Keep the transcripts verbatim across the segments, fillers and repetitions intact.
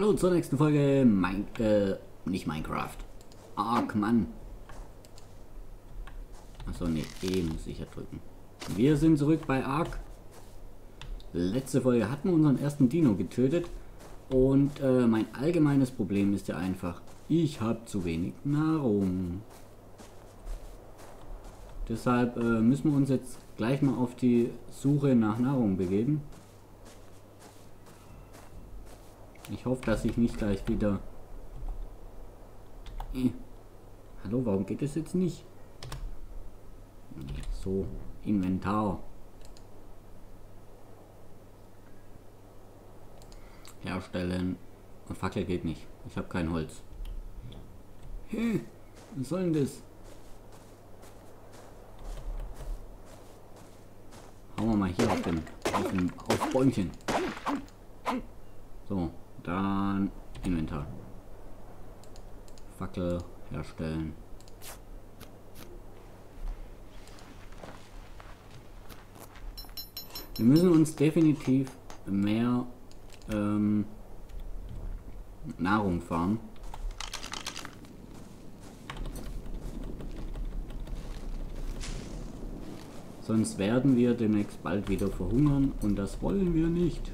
Hallo zur nächsten Folge mein, äh, nicht Minecraft. Ark, Mann. Achso, ne, E muss ich ja drücken. Wir sind zurück bei Ark. Letzte Folge hatten wir unseren ersten Dino getötet. Und äh, mein allgemeines Problem ist ja einfach, ich habe zu wenig Nahrung. Deshalb äh, müssen wir uns jetzt gleich mal auf die Suche nach Nahrung begeben. Ich hoffe, dass ich nicht gleich wieder... Äh. Hallo, warum geht das jetzt nicht? So, Inventar. Herstellen. Und Fackel geht nicht. Ich habe kein Holz. Hä? Was soll denn das? Hauen wir mal hier auf den, auf den auf Bäumchen. So, dann Inventar. Fackel herstellen. Wir müssen uns definitiv mehr ähm, Nahrung farmen. Sonst werden wir demnächst bald wieder verhungern und das wollen wir nicht.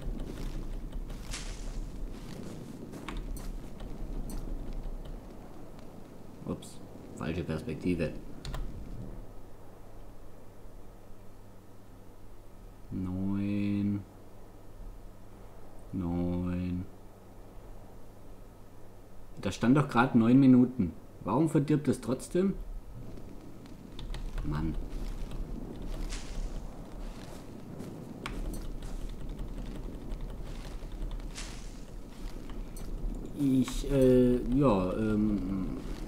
Ups, falsche Perspektive. Neun. Neun. Da stand doch gerade neun Minuten. Warum verdirbt es trotzdem? Mann. Ich, äh, ja, ähm,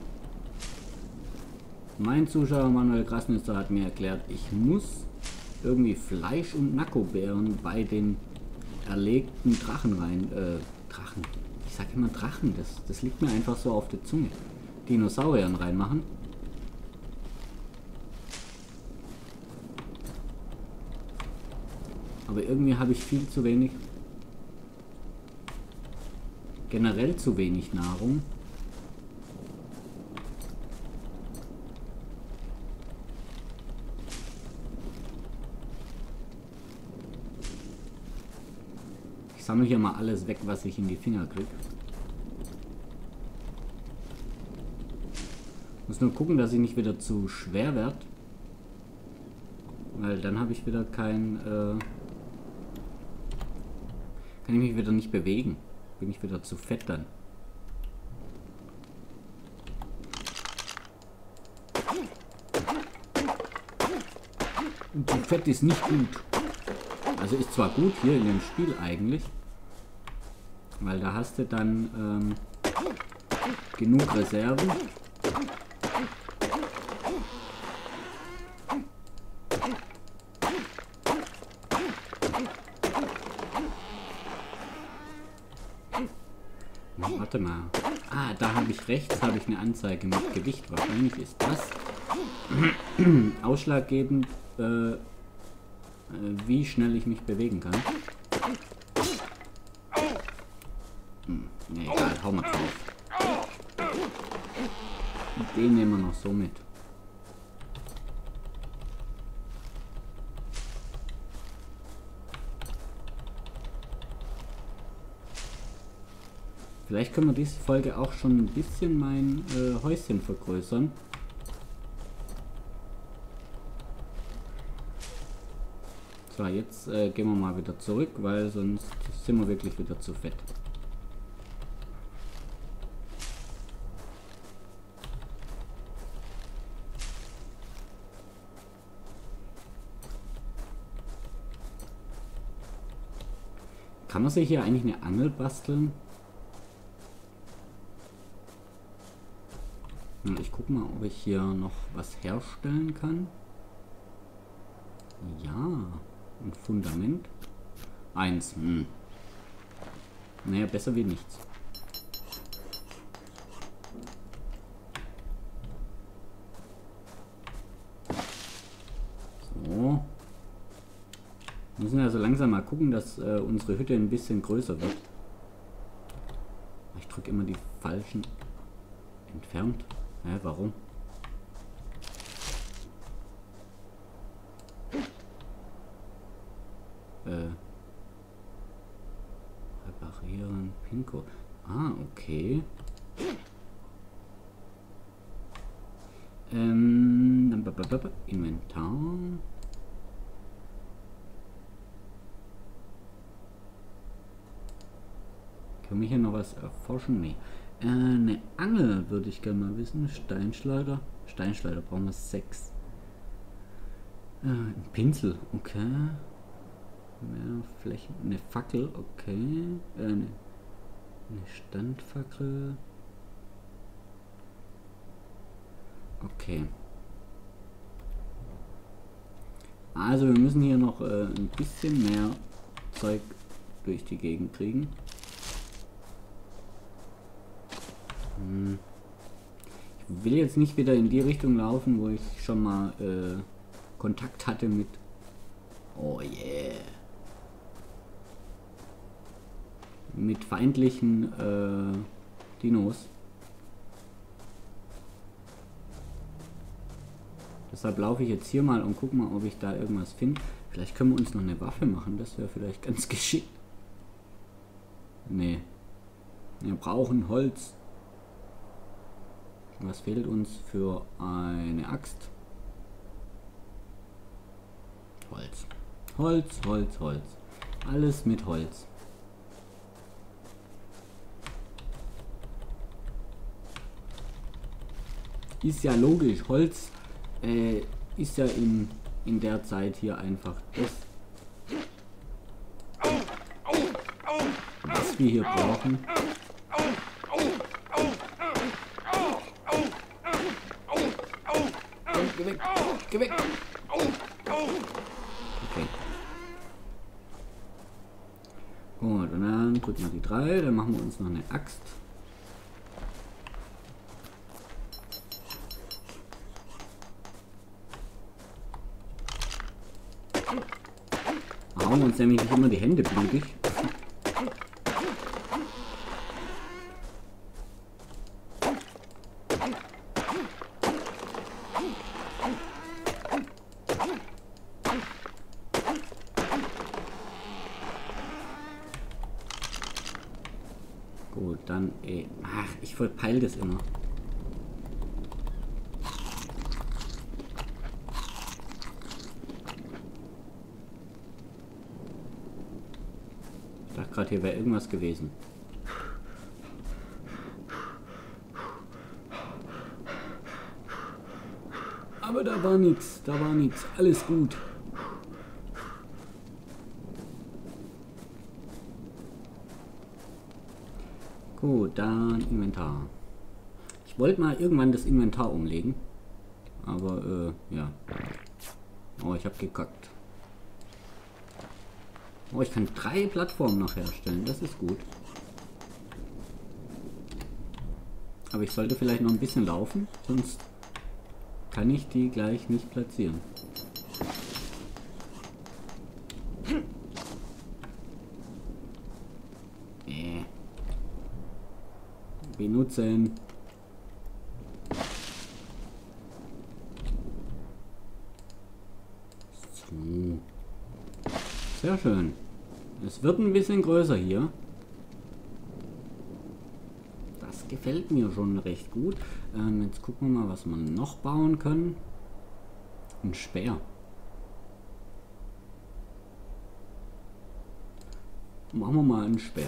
mein Zuschauer Manuel Grasnitzer hat mir erklärt, ich muss irgendwie Fleisch und Nackobeeren bei den erlegten Drachen rein, äh, Drachen, ich sag immer Drachen, das, das liegt mir einfach so auf der Zunge, Dinosauriern reinmachen. Aber irgendwie habe ich viel zu wenig, generell zu wenig Nahrung. Ich sammle hier mal alles weg, was ich in die Finger kriege. Muss nur gucken, dass ich nicht wieder zu schwer werde. Weil dann habe ich wieder kein... Äh, kann ich mich wieder nicht bewegen. Bin ich wieder zu fett dann. Und zu fett ist nicht gut. Also ist zwar gut hier in dem Spiel eigentlich, weil da hast du dann ähm, genug Reserven. Na, warte mal. Ah, da habe ich rechts habe ich eine Anzeige mit Gewicht. Wahrscheinlich ist das ausschlaggebend, äh, wie schnell ich mich bewegen kann. Hm, ne, egal, hau mal drauf. Den nehmen wir noch so mit. Vielleicht können wir diese Folge auch schon ein bisschen mein äh, Häuschen vergrößern. So, jetzt äh, gehen wir mal wieder zurück, weil sonst sind wir wirklich wieder zu fett. Kann man sich hier eigentlich eine Angel basteln? Ich gucke mal, ob ich hier noch was herstellen kann. Ja. Ein Fundament. Eins. Hm. Naja, besser wie nichts. So. Wir müssen also langsam mal gucken, dass äh, unsere Hütte ein bisschen größer wird. drücke immer die falschen. Entfernt? Hä, warum? Äh. Reparieren, Pinko. Ah, okay. Ähm, Inventar. Können wir hier noch was erforschen? Nee. Äh, eine Angel würde ich gerne mal wissen. Steinschleuder. Steinschleuder brauchen wir sechs. Äh, ein Pinsel, okay. Mehr Flächen. Eine Fackel, okay. Äh, eine, eine Standfackel. Okay. Also wir müssen hier noch äh, ein bisschen mehr Zeug durch die Gegend kriegen. Hm. Ich will jetzt nicht wieder in die Richtung laufen, wo ich schon mal äh, Kontakt hatte mit... Oh yeah. Mit feindlichen äh, Dinos. Deshalb laufe ich jetzt hier mal und gucke mal, ob ich da irgendwas finde. Vielleicht können wir uns noch eine Waffe machen. Das wäre vielleicht ganz geschickt. Nee. Wir brauchen Holz. Was fehlt uns für eine Axt? Holz. Holz, Holz, Holz. Alles mit Holz. Ist ja logisch. Holz äh, ist ja in, in der Zeit hier einfach das, was wir hier brauchen. Geh weg! Geh weg! Okay. Gut, und dann drücken wir die drei, dann machen wir uns noch eine Axt. Hauen uns nämlich nicht immer die Hände blutig. Gut, dann eh. Ach, ich verpeil das immer. Ich dachte gerade, hier wäre irgendwas gewesen. Aber da war nichts, da war nichts. Alles gut. Gut, dann Inventar. Ich wollte mal irgendwann das Inventar umlegen. Aber, äh, ja. Oh, ich habe gekackt. Oh, ich kann drei Plattformen noch herstellen. Das ist gut. Aber ich sollte vielleicht noch ein bisschen laufen, sonst kann ich die gleich nicht platzieren. Äh. Benutzen. So. Sehr schön. Es wird ein bisschen größer hier. Das gefällt mir schon recht gut. Ähm, jetzt gucken wir mal, was wir noch bauen können. Ein Speer. Machen wir mal einen Speer.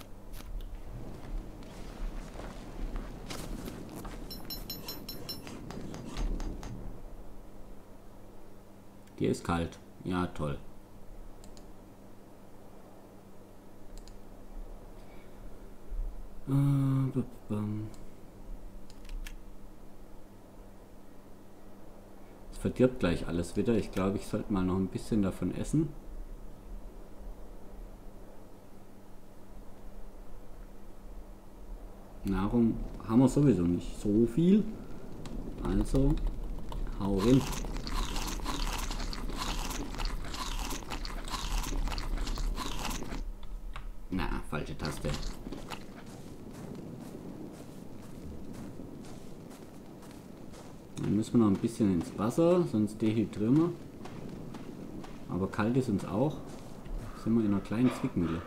Hier ist kalt. Ja, toll. Es verdirbt gleich alles wieder. Ich glaube, ich sollte mal noch ein bisschen davon essen. Nahrung haben wir sowieso nicht so viel. Also, hau rein. Na, falsche Taste. müssen wir noch ein bisschen ins Wasser, sonst dehydrieren wir. Aber kalt ist uns auch. Sind wir in einer kleinen Zwickmühle.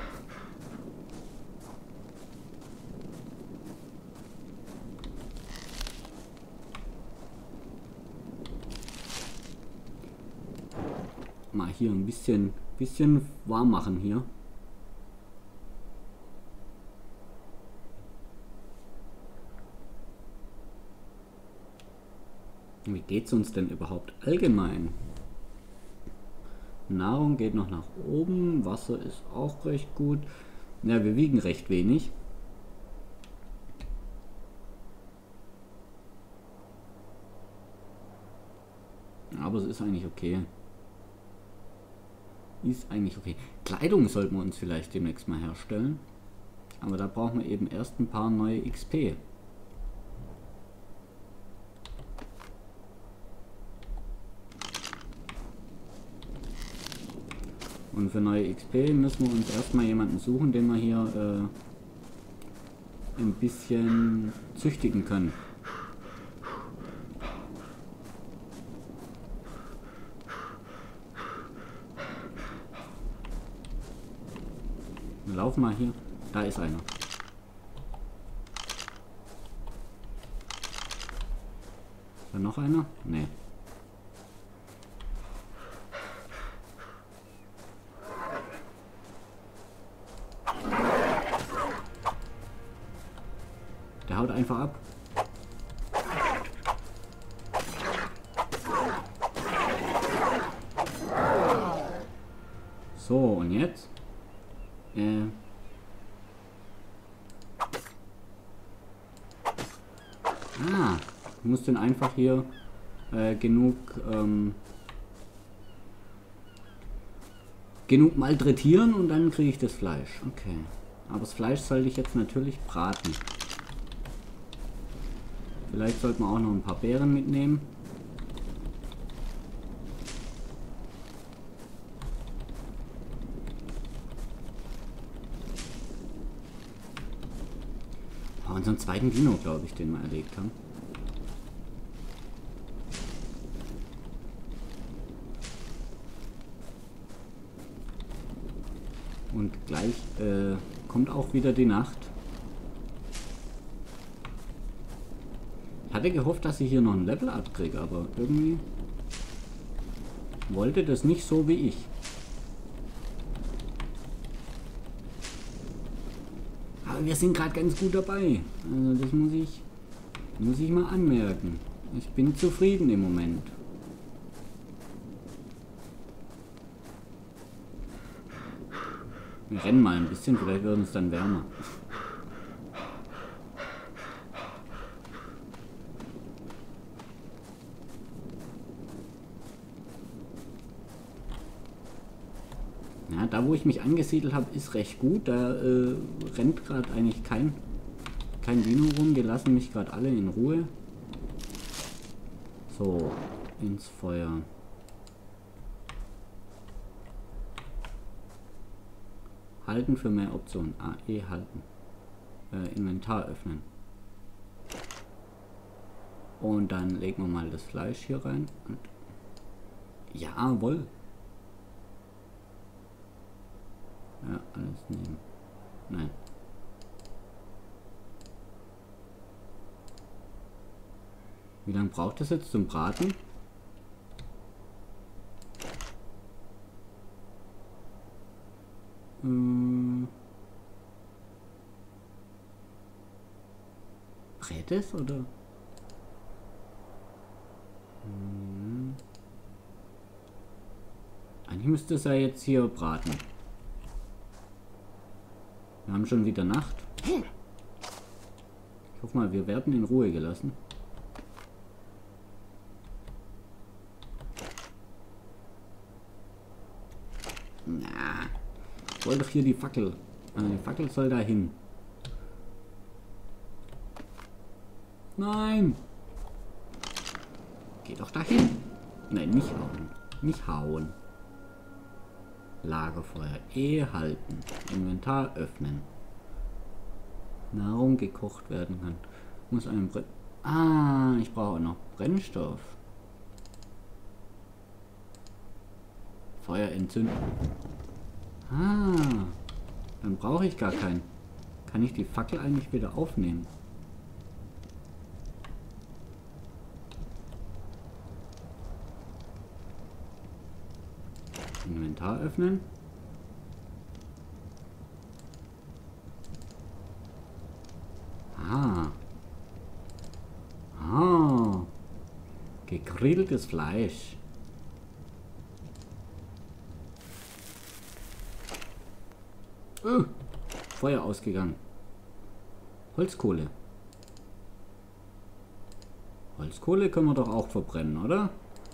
Mal hier ein bisschen, bisschen warm machen hier. Wie geht's uns denn überhaupt allgemein? Nahrung geht noch nach oben, Wasser ist auch recht gut. Ja, wir wiegen recht wenig. Aber es ist eigentlich okay. Ist eigentlich okay. Kleidung sollten wir uns vielleicht demnächst mal herstellen. Aber da brauchen wir eben erst ein paar neue X P. Und für neue X P müssen wir uns erstmal jemanden suchen, den wir hier äh, ein bisschen züchtigen können. Wir laufen mal hier. Da ist einer. Ist da noch einer? Nee. Der haut einfach ab. So, und jetzt? Äh. Ah, ich muss den einfach hier äh, genug ähm, genug malträtieren und dann kriege ich das Fleisch. Okay. Aber das Fleisch sollte ich jetzt natürlich braten. Vielleicht sollten wir auch noch ein paar Beeren mitnehmen. Oh, unseren zweiten Dino, glaube ich, den wir erlegt haben. Und gleich äh, kommt auch wieder die Nacht. Ich hatte gehofft, dass ich hier noch ein Level abkriege, aber irgendwie wollte das nicht so wie ich. Aber wir sind gerade ganz gut dabei. Also das muss ich, muss ich mal anmerken. Ich bin zufrieden im Moment. Wir rennen mal ein bisschen, vielleicht wird es dann wärmer. Ja, da wo ich mich angesiedelt habe, ist recht gut. Da äh, rennt gerade eigentlich kein, kein Dino rum. Die lassen mich gerade alle in Ruhe. So, ins Feuer. Halten für mehr Optionen. Ah, E halten. Äh, Inventar öffnen. Und dann legen wir mal das Fleisch hier rein. Und jawohl. Ja, alles nehmen. Nein. Wie lange braucht das jetzt zum Braten? Hm. Brät es oder? Hm. Eigentlich müsste es ja jetzt hier braten. Wir haben schon wieder Nacht. Ich hoffe mal, wir werden in Ruhe gelassen. Na, ich wollte doch hier die Fackel. Die Fackel soll da hin. Nein! Geh doch dahin. Nein, nicht hauen. Nicht hauen. Lagerfeuer. E halten. Inventar öffnen. Nahrung gekocht werden kann. Muss ein Brett. Ah, ich brauche noch Brennstoff. Feuer entzünden. Ah, dann brauche ich gar keinen. Kann ich die Fackel eigentlich wieder aufnehmen? Inventar öffnen. Ah. Ah. Gegrilltes Fleisch. Oh, Feuer ausgegangen. Holzkohle. Holzkohle können wir doch auch verbrennen, oder?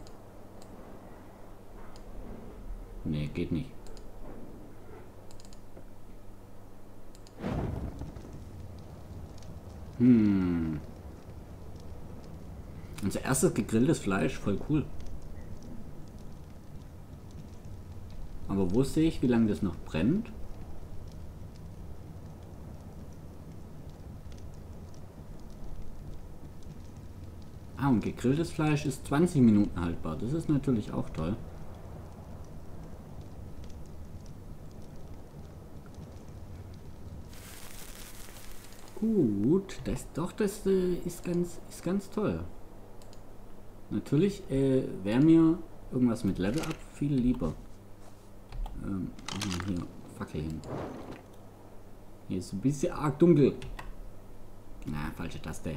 Nee, geht nicht. Hm. Unser erstes gegrilltes Fleisch, voll cool. Aber wo sehe ich, wie lange das noch brennt? Ah, und gegrilltes Fleisch ist zwanzig Minuten haltbar. Das ist natürlich auch toll. Gut, das doch, das äh, ist ganz, ist ganz toll. Natürlich äh, wäre mir irgendwas mit Level Up viel lieber. Ähm, hier Fackel hin. Hier ist ein bisschen arg dunkel. Na, falsche Taste.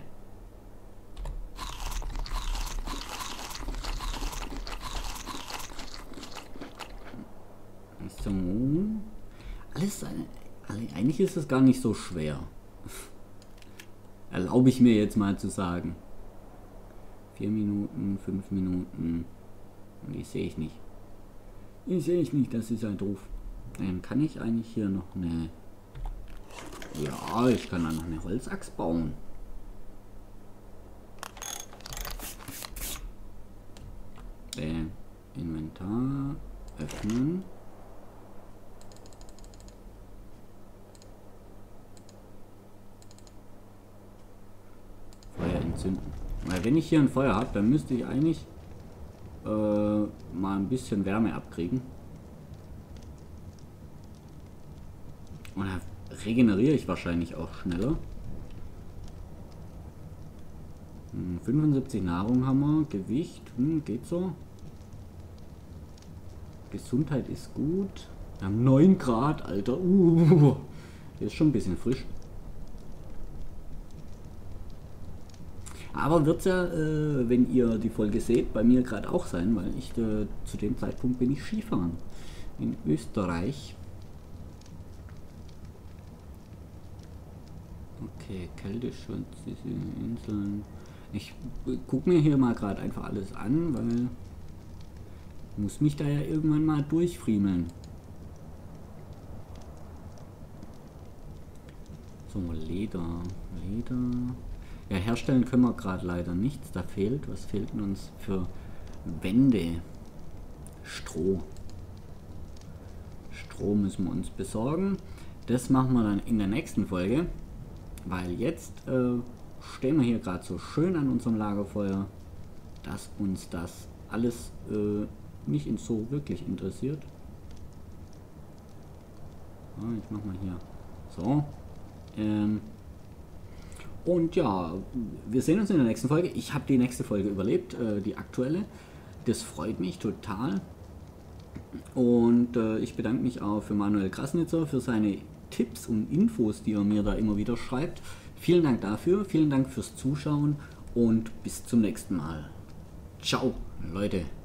So. Alles, eigentlich ist es gar nicht so schwer. Erlaube ich mir jetzt mal zu sagen. Vier Minuten, fünf Minuten. Die sehe ich nicht. Die sehe ich nicht, das ist halt doof. Dann kann ich eigentlich hier noch eine... Ja, ich kann da noch eine Holzaxt bauen. Äh, Inventar öffnen. Feuer entzünden. Weil wenn ich hier ein Feuer habe, dann müsste ich eigentlich äh, mal ein bisschen Wärme abkriegen. Und dann regeneriere ich wahrscheinlich auch schneller. Hm, fünfundsiebzig Nahrung haben wir, Gewicht, hm, geht so. Gesundheit ist gut. Wir haben neun Grad, Alter. Uh, der ist schon ein bisschen frisch. Aber wird es ja, äh, wenn ihr die Folge seht, bei mir gerade auch sein, weil ich äh, zu dem Zeitpunkt bin ich Skifahren in Österreich. Okay, Kälteschutz, diese Inseln. Ich gucke mir hier mal gerade einfach alles an, weil ich muss mich da ja irgendwann mal durchfriemeln. So, Leder, Leder. Ja, herstellen können wir gerade leider nichts. Da fehlt, was fehlt uns für Wände? Stroh. Stroh müssen wir uns besorgen. Das machen wir dann in der nächsten Folge. Weil jetzt äh, stehen wir hier gerade so schön an unserem Lagerfeuer, dass uns das alles äh, nicht in so wirklich interessiert. Ja, ich mach mal hier. So. Ähm, und ja, wir sehen uns in der nächsten Folge. Ich habe die nächste Folge überlebt, äh, die aktuelle. Das freut mich total. Und äh, ich bedanke mich auch für Manuel Krasnitzer, für seine Tipps und Infos, die er mir da immer wieder schreibt. Vielen Dank dafür, vielen Dank fürs Zuschauen und bis zum nächsten Mal. Ciao, Leute.